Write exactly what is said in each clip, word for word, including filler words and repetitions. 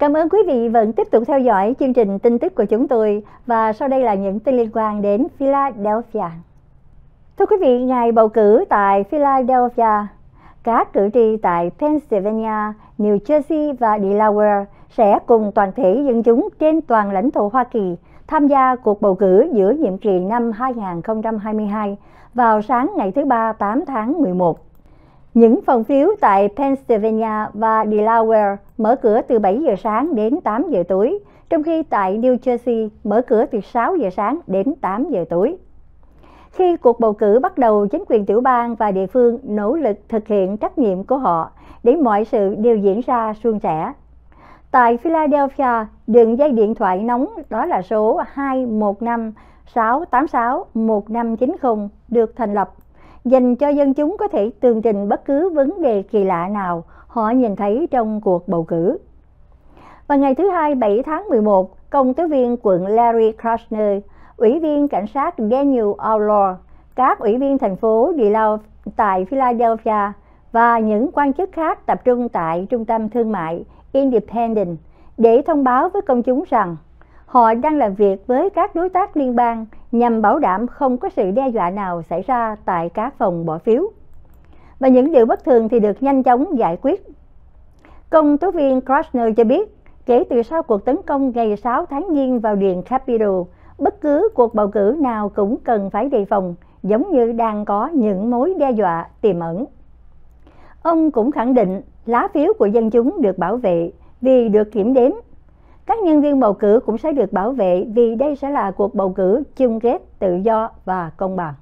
Cảm ơn quý vị vẫn tiếp tục theo dõi chương trình tin tức của chúng tôi, và sau đây là những tin liên quan đến Philadelphia. Thưa quý vị, ngày bầu cử tại Philadelphia, các cử tri tại Pennsylvania, New Jersey và Delaware sẽ cùng toàn thể dân chúng trên toàn lãnh thổ Hoa Kỳ tham gia cuộc bầu cử giữa nhiệm kỳ năm hai nghìn không trăm hai mươi hai vào sáng ngày thứ Ba tám tháng mười một. Những phòng phiếu tại Pennsylvania và Delaware mở cửa từ bảy giờ sáng đến tám giờ tối, trong khi tại New Jersey mở cửa từ sáu giờ sáng đến tám giờ tối. Khi cuộc bầu cử bắt đầu, chính quyền tiểu bang và địa phương nỗ lực thực hiện trách nhiệm của họ để mọi sự đều diễn ra suôn sẻ. Tại Philadelphia, đường dây điện thoại nóng đó là số hai một năm sáu tám sáu một năm chín không được thành lập, dành cho dân chúng có thể tường trình bất cứ vấn đề kỳ lạ nào họ nhìn thấy trong cuộc bầu cử. Vào ngày thứ Hai bảy tháng mười một, công tố viên quận Larry Krasner, ủy viên cảnh sát Daniel Outlaw, các ủy viên thành phố DeLaw tại Philadelphia và những quan chức khác tập trung tại trung tâm thương mại Independent để thông báo với công chúng rằng họ đang làm việc với các đối tác liên bang nhằm bảo đảm không có sự đe dọa nào xảy ra tại các phòng bỏ phiếu, và những điều bất thường thì được nhanh chóng giải quyết. Công tố viên Krasner cho biết, kể từ sau cuộc tấn công ngày sáu tháng Giêng vào điện Capitol, bất cứ cuộc bầu cử nào cũng cần phải đề phòng, giống như đang có những mối đe dọa tiềm ẩn. Ông cũng khẳng định lá phiếu của dân chúng được bảo vệ vì được kiểm đếm. Các nhân viên bầu cử cũng sẽ được bảo vệ vì đây sẽ là cuộc bầu cử chung kết, tự do và công bằng.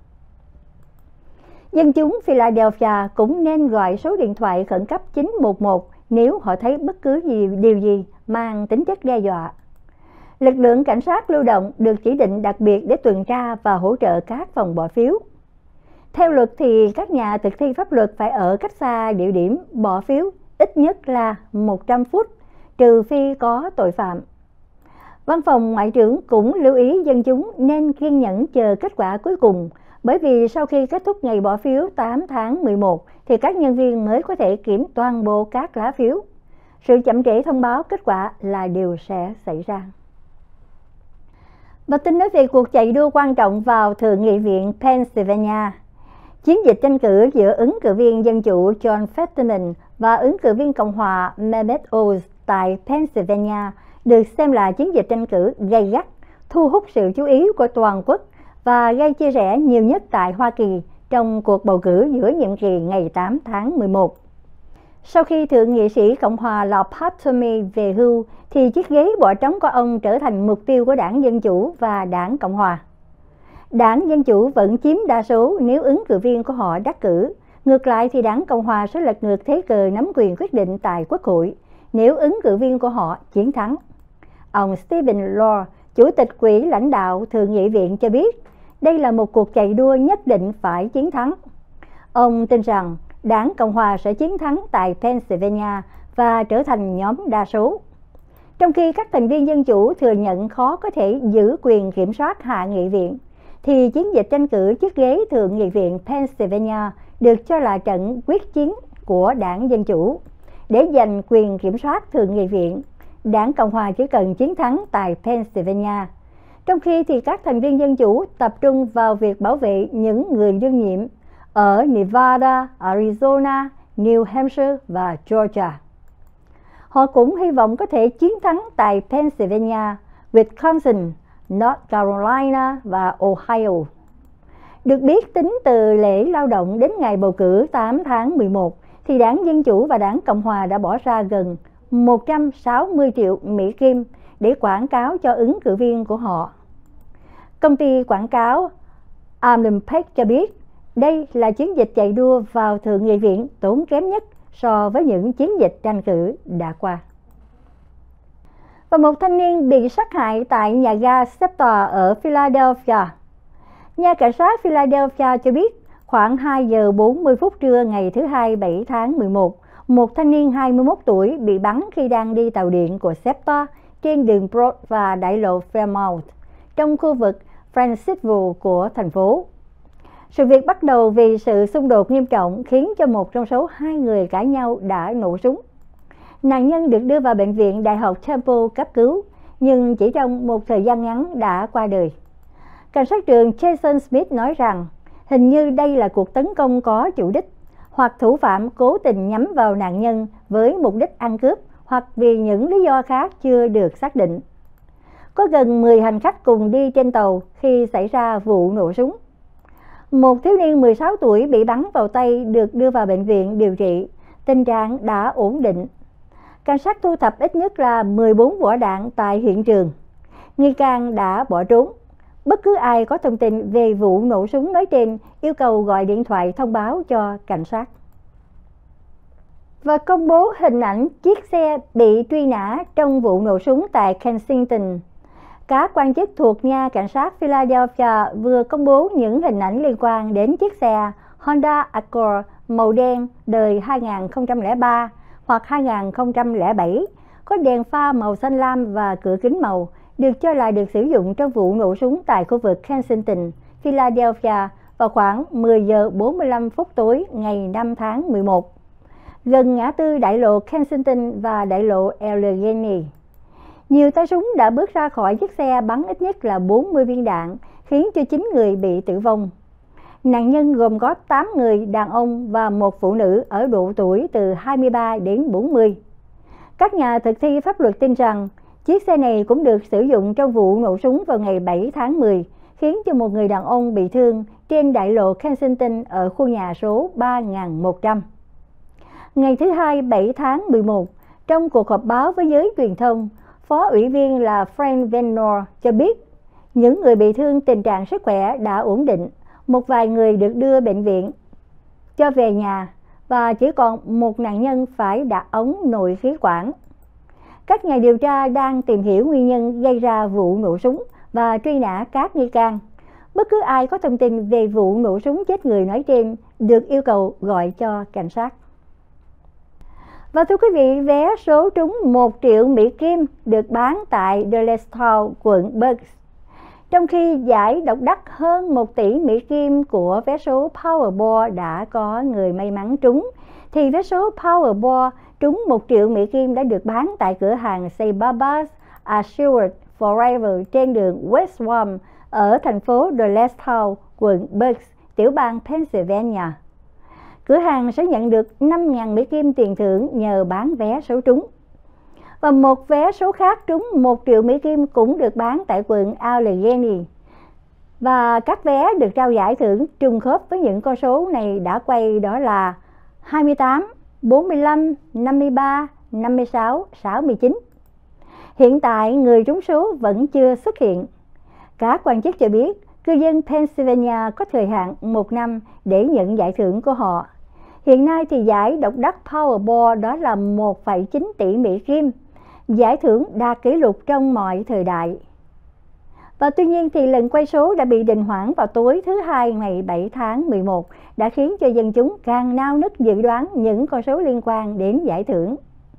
Dân chúng Philadelphia cũng nên gọi số điện thoại khẩn cấp chín một một nếu họ thấy bất cứ gì, điều gì mang tính chất đe dọa. Lực lượng cảnh sát lưu động được chỉ định đặc biệt để tuần tra và hỗ trợ các phòng bỏ phiếu. Theo luật thì các nhà thực thi pháp luật phải ở cách xa địa điểm bỏ phiếu ít nhất là một trăm phút, trừ phi có tội phạm. Văn phòng Ngoại trưởng cũng lưu ý dân chúng nên kiên nhẫn chờ kết quả cuối cùng, bởi vì sau khi kết thúc ngày bỏ phiếu tám tháng mười một thì các nhân viên mới có thể kiểm toàn bộ các lá phiếu. Sự chậm trễ thông báo kết quả là điều sẽ xảy ra. Và tin nói về cuộc chạy đua quan trọng vào Thượng nghị viện Pennsylvania. Chiến dịch tranh cử giữa ứng cử viên Dân chủ John Fetterman và ứng cử viên Cộng hòa Mehmet Oz tại Pennsylvania được xem là chiến dịch tranh cử gay gắt, thu hút sự chú ý của toàn quốc và gây chia rẽ nhiều nhất tại Hoa Kỳ trong cuộc bầu cử giữa nhiệm kỳ ngày tám tháng mười một. Sau khi Thượng nghị sĩ Cộng hòa là Pat Toomey về hưu, thì chiếc ghế bỏ trống của ông trở thành mục tiêu của Đảng Dân Chủ và Đảng Cộng hòa. Đảng Dân Chủ vẫn chiếm đa số nếu ứng cử viên của họ đắc cử. Ngược lại thì Đảng Cộng hòa sẽ lật ngược thế cờ nắm quyền quyết định tại Quốc hội nếu ứng cử viên của họ chiến thắng. Ông Stephen Law, Chủ tịch Quỹ lãnh đạo Thượng nghị viện cho biết, đây là một cuộc chạy đua nhất định phải chiến thắng. Ông tin rằng Đảng Cộng hòa sẽ chiến thắng tại Pennsylvania và trở thành nhóm đa số. Trong khi các thành viên Dân Chủ thừa nhận khó có thể giữ quyền kiểm soát Hạ nghị viện, thì chiến dịch tranh cử chiếc ghế Thượng nghị viện Pennsylvania được cho là trận quyết chiến của Đảng Dân Chủ. Để giành quyền kiểm soát Thượng nghị viện, Đảng Cộng hòa chỉ cần chiến thắng tại Pennsylvania. Trong khi thì các thành viên Dân Chủ tập trung vào việc bảo vệ những người đương nhiệm ở Nevada, Arizona, New Hampshire và Georgia. Họ cũng hy vọng có thể chiến thắng tại Pennsylvania, Wisconsin, North Carolina và Ohio. Được biết, tính từ lễ lao động đến ngày bầu cử tám tháng mười một, thì Đảng Dân Chủ và Đảng Cộng hòa đã bỏ ra gần một trăm sáu mươi triệu Mỹ Kim để quảng cáo cho ứng cử viên của họ. Công ty quảng cáo Olympic cho biết, đây là chiến dịch chạy đua vào Thượng nghị viện tốn kém nhất so với những chiến dịch tranh cử đã qua. Và một thanh niên bị sát hại tại nhà ga SEPTA ở Philadelphia. Nhà cảnh sát Philadelphia cho biết khoảng hai giờ bốn mươi phút trưa ngày thứ Hai bảy tháng mười một, một thanh niên hai mươi mốt tuổi bị bắn khi đang đi tàu điện của SEPTA trên đường Broad và đại lộ Fairmount trong khu vực Francisville của thành phố. Sự việc bắt đầu vì sự xung đột nghiêm trọng khiến cho một trong số hai người cãi nhau đã nổ súng. Nạn nhân được đưa vào bệnh viện Đại học Temple cấp cứu, nhưng chỉ trong một thời gian ngắn đã qua đời. Cảnh sát trưởng Jason Smith nói rằng hình như đây là cuộc tấn công có chủ đích, hoặc thủ phạm cố tình nhắm vào nạn nhân với mục đích ăn cướp hoặc vì những lý do khác chưa được xác định. Có gần mười hành khách cùng đi trên tàu khi xảy ra vụ nổ súng. Một thiếu niên mười sáu tuổi bị bắn vào tay được đưa vào bệnh viện điều trị, tình trạng đã ổn định. Cảnh sát thu thập ít nhất là mười bốn vỏ đạn tại hiện trường. Nghi can đã bỏ trốn. Bất cứ ai có thông tin về vụ nổ súng nói trên yêu cầu gọi điện thoại thông báo cho cảnh sát. Và công bố hình ảnh chiếc xe bị truy nã trong vụ nổ súng tại Kensington. Các quan chức thuộc nha cảnh sát Philadelphia vừa công bố những hình ảnh liên quan đến chiếc xe Honda Accord màu đen đời hai nghìn không trăm lẻ ba hoặc hai nghìn không trăm lẻ bảy, có đèn pha màu xanh lam và cửa kính màu, được cho là được sử dụng trong vụ nổ súng tại khu vực Kensington, Philadelphia vào khoảng mười giờ bốn mươi lăm phút tối ngày năm tháng mười một, gần ngã tư đại lộ Kensington và đại lộ Allegheny. Nhiều tay súng đã bước ra khỏi chiếc xe bắn ít nhất là bốn mươi viên đạn, khiến cho chín người bị tử vong. Nạn nhân gồm có tám người đàn ông và một phụ nữ ở độ tuổi từ hai mươi ba đến bốn mươi. Các nhà thực thi pháp luật tin rằng chiếc xe này cũng được sử dụng trong vụ nổ súng vào ngày bảy tháng mười, khiến cho một người đàn ông bị thương trên đại lộ Kensington ở khu nhà số ba nghìn một trăm. Ngày thứ Hai bảy tháng mười một, trong cuộc họp báo với giới truyền thông, Phó ủy viên là Frank Venor cho biết những người bị thương tình trạng sức khỏe đã ổn định, một vài người được đưa bệnh viện cho về nhà và chỉ còn một nạn nhân phải đặt ống nội khí quản. Các nhà điều tra đang tìm hiểu nguyên nhân gây ra vụ nổ súng và truy nã các nghi can. Bất cứ ai có thông tin về vụ nổ súng chết người nói trên được yêu cầu gọi cho cảnh sát. Và thưa quý vị, vé số trúng một triệu Mỹ Kim được bán tại Doylestown, quận Berks. Trong khi giải độc đắc hơn một tỷ Mỹ Kim của vé số Powerball đã có người may mắn trúng, thì vé số Powerball trúng một triệu Mỹ Kim đã được bán tại cửa hàng Saint Barbara's Assured Forever trên đường West Warm ở thành phố Doylestown, quận Berks, tiểu bang Pennsylvania. Cửa hàng sẽ nhận được năm nghìn Mỹ Kim tiền thưởng nhờ bán vé số trúng. Và một vé số khác trúng một triệu Mỹ Kim cũng được bán tại quận Allegheny. Và các vé được trao giải thưởng trùng khớp với những con số này đã quay, đó là hai mươi tám, bốn mươi lăm, năm mươi ba, năm mươi sáu, sáu mươi chín. Hiện tại người trúng số vẫn chưa xuất hiện. Các quan chức cho biết cư dân Pennsylvania có thời hạn một năm để nhận giải thưởng của họ. Hiện nay thì giải độc đắc Powerball đó là một phẩy chín tỷ Mỹ Kim, giải thưởng đạt kỷ lục trong mọi thời đại. Và tuy nhiên thì lần quay số đã bị đình hoãn vào tối thứ Hai ngày bảy tháng mười một đã khiến cho dân chúng càng nao nức dự đoán những con số liên quan đến giải thưởng.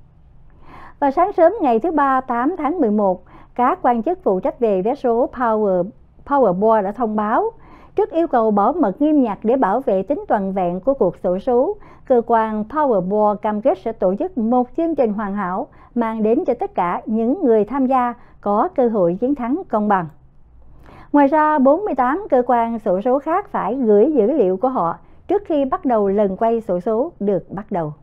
Và sáng sớm ngày thứ Ba tám tháng mười một, các quan chức phụ trách về vé số Power, Powerball đã thông báo trước yêu cầu bảo mật nghiêm ngặt để bảo vệ tính toàn vẹn của cuộc xổ số, cơ quan Powerball cam kết sẽ tổ chức một chương trình hoàn hảo mang đến cho tất cả những người tham gia có cơ hội chiến thắng công bằng. Ngoài ra, bốn mươi tám cơ quan xổ số khác phải gửi dữ liệu của họ trước khi bắt đầu lần quay xổ số được bắt đầu.